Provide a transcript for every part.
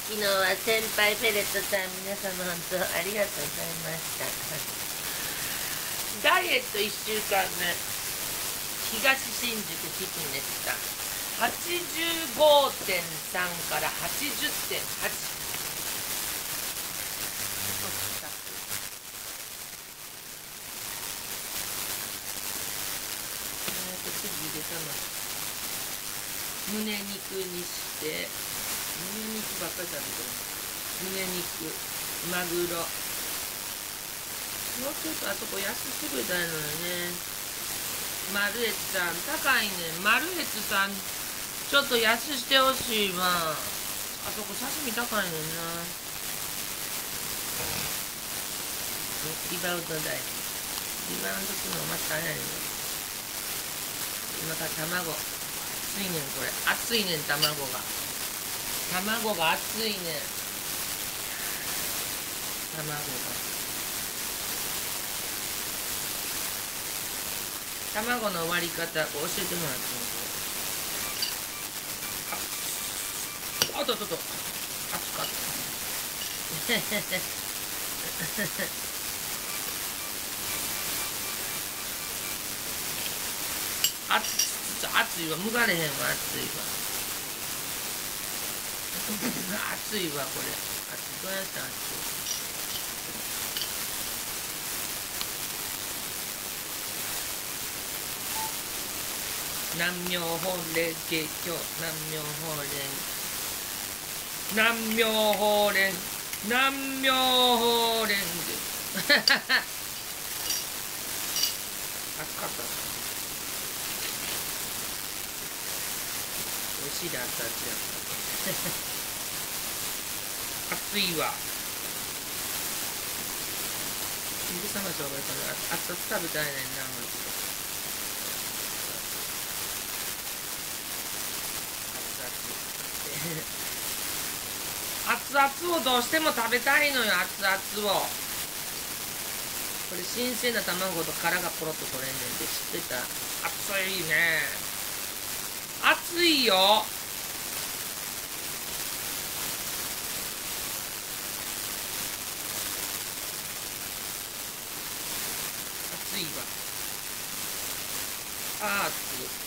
昨日は先輩ペレットさん、皆様本当ありがとうございました。ダイエット1週間目、東新宿フィッネスさん、85.3 から80.8。次入れたの胸肉にして、胸肉ばっかり食べてる。胸肉、マグロ。もうちょっとあそこ安すぎたいのよね。マルエツさん、高いね。マルエツさん、ちょっと安してほしいわ。あそこ刺身高いねんな。リバウンド代。リバウンドするのまた早いね。今から卵。熱いねん、これ。熱いねん、卵が。卵が熱いねん。卵が。卵の割り方、教えてもらってもあっとっとっと。熱かった。熱いわ、むがれへんわ、熱いわ。熱いわ、これ。どうやって熱い。南妙法蓮華経、南妙法蓮、南妙法蓮、南妙法蓮。熱かった。お尻熱々やった。熱いわ。水冷ました方がいいかな。熱々食べたいねんな、マジで。熱々をどうしても食べたいのよ、熱々を。これ新鮮な卵と殻がポロッと取れんねんで、知ってた？熱いね。熱いよ。熱いわ。あー熱い。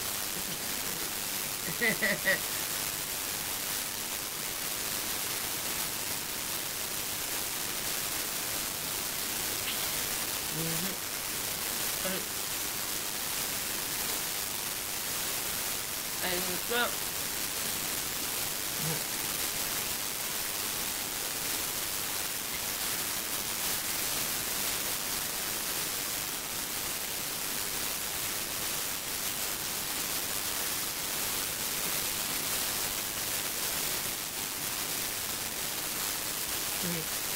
うん